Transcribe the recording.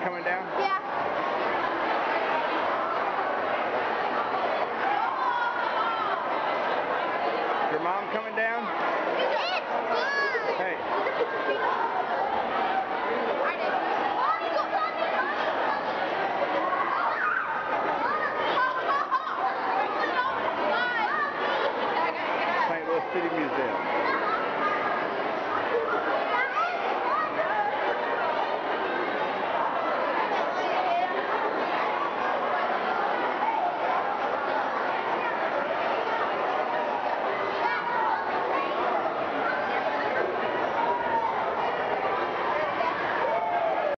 coming down? Yeah. Is your mom coming down? Hey. St. Louis City Museum.